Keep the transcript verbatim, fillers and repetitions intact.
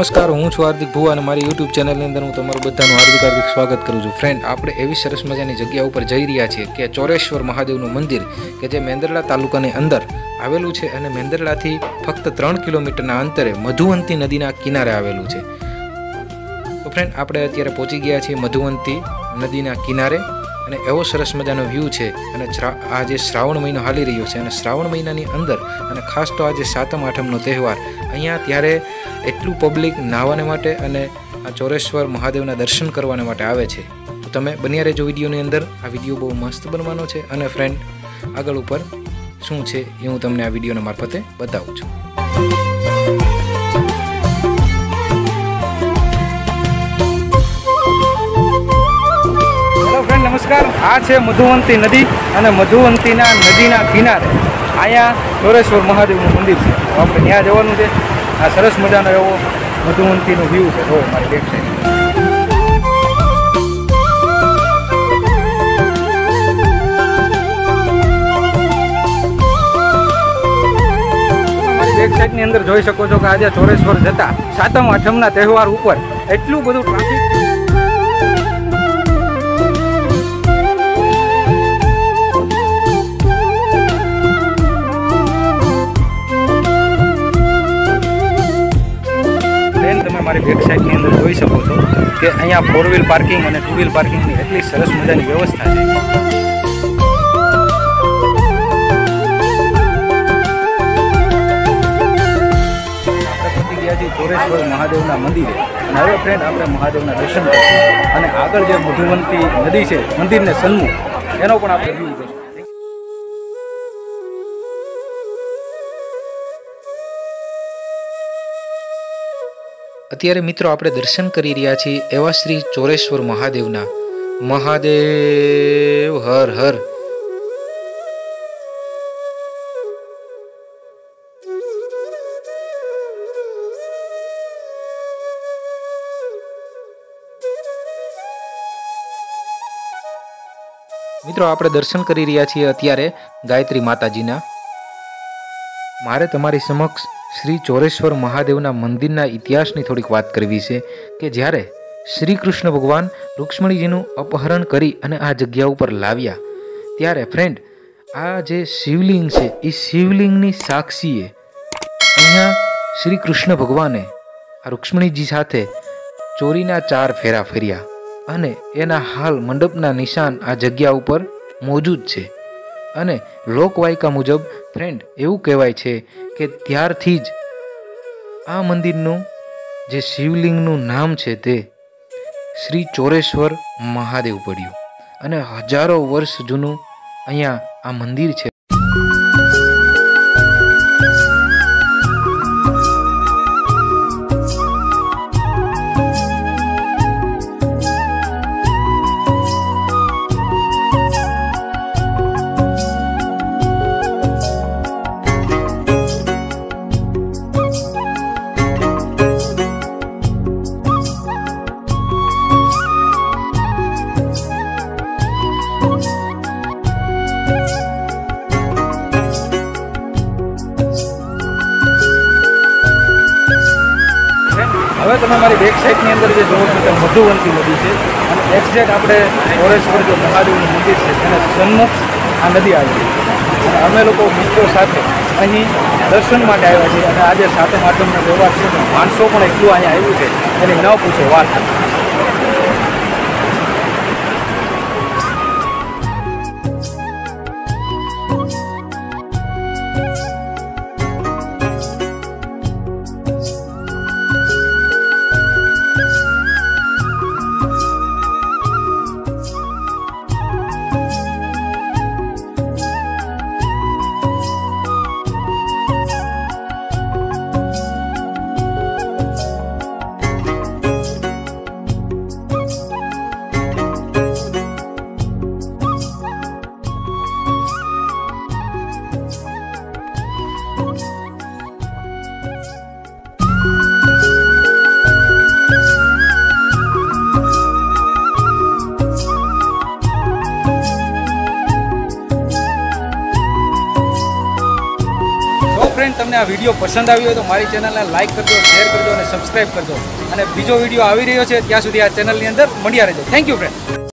नमस्कार, हूँ छुं हार्दिक भुवा અને મારી યુટ્યુબ ચેનલની અંદર હું તમારું બધાનું હાર્દિક હાર્દિક સ્વાગત કરું છું। ફ્રેન્ડ, આપણે એવી સરસ મજાની જગ્યા ઉપર જઈ રહ્યા છીએ કે ચોરેશ્વર મહાદેવનું મંદિર કે જે મેંદરડા તાલુકાની અંદર આવેલું છે અને મેંદરડાથી ફક્ત ત્રણ કિલોમીટરના અંતરે મધુવંતી નદીના કિનારે આવેલું છે। તો ફ્રેન્ડ, આપણે અત્યારે પહોંચી ગયા છીએ મધુવંતી નદીના કિનારે અને એવો સરસ મજાનો વ્યૂ છે। અને આ જે શ્રાવણ મહિનો હાલી રહ્યો છે અને શ્રાવણ મહિનાની અંદર અને ખાસ તો આજે સાતમ આઠમનો તહેવાર અહીંયા ત્યારે એટલું પબ્લિક નાહવાને માટે અને આ ચોરેશ્વર મહાદેવના દર્શન કરવાને માટે આવે છે। તો તમે બન્યા રહેજો વિડીયોની અંદર। આ વિડીયો બહુ મસ્ત બનવાનો છે અને ફ્રેન્ડ, આગળ ઉપર શું છે એ હું તમને આ વિડીયોના મારફતે બતાવું છું। नमस्कार, आ है मधुवंती नदी और मधुवंती नदी किनारे अँ चोरेश्वर महादेव मंदिर है। तो आप त्या जवानुं छे। आ सरस मजानो एवो मधुवंती व्यू है। जो मारी बेक साइड बेक साइड नी अंदर जोई शको छो कि आज चोरेश्वर जता सातम आठमना तहेवार उपर एटलुं बधुं ट्राफिक मारी बेक साइड की अंदर जोई सको छो कि अहींया फोर व्हील पार्किंग और टू व्हील पार्किंग की एटली सरस मजानी व्यवस्था है। पहुंची गया छीए चोरेश्वर महादेवना मंदिरे अने हवे फ्रेंड आपणे महादेवना दर्शन करशुं अने आगळ जे मधुवंती नदी है मंदिर ने सन्मुख एनो पण आपणे व्यू जोईशुं। अत्यारे मित्रों आपणे दर्शन करी रह्या छीए एवा श्री चोरेश्वर महादेवना। महादेव हर हर। मित्रों आपणे दर्शन करी रह्या छीए अत्यारे गायत्री माताजीना। मारे तमारी समक्ष श्री चोरेश्वर महादेवना मंदिरना इतिहासनी थोड़ीक वात करवी छे कि ज्यारे श्री कृष्ण भगवान रुक्ष्मणीजीनुं अपहरण करी अने आ जग्या उपर लाव्या त्यारे फ्रेंड आ जे शिवलिंग छे ए शिवलिंगनी साक्षीए अहींया श्री कृष्ण भगवाने आ रुक्ष्मणीजी साथे चोरीना चार फेरा फेर्या अने एना हाल मंडपना निशान आ जग्या उपर मौजूद छे। अने लोकवायका मुजब फ्रेंड एवं कहेवाय छे कि त्यारथी ज आ मंदिरनुं जे शिवलिंगनुं नाम छे ते श्री चोरेश्वर महादेव पड्युं अने हजारों वर्ष जूनुं अहींया आ मंदिर छे। हवे तमे मारी बेक साइड नी अंदर जे जोवो छो मधुवंती नदी है और एक्जेक्ट आपणे चोरेश्वर जो महादेव मंदिर है तेना सन्मुख आ नदी आवेली छे। अमे लोग मित्रों साथे अहीं दर्शन माटे आव्या छीए अने आज सातम आठमनो तहेवार छे। माणसों पण એટલું अहीं आव्युं छे एनी न पूछो वात। ફ્રેન્ડ તમને આ વિડીયો પસંદ આવ્યો હોય તો મારી ચેનલને લાઇક કરજો, શેર કરજો અને સબસ્ક્રાઈબ કરજો. અને બીજો વિડીયો આવી રહ્યો છે ત્યાં સુધી આ ચેનલની અંદર મળ્યા રહેજો. Thank you friend.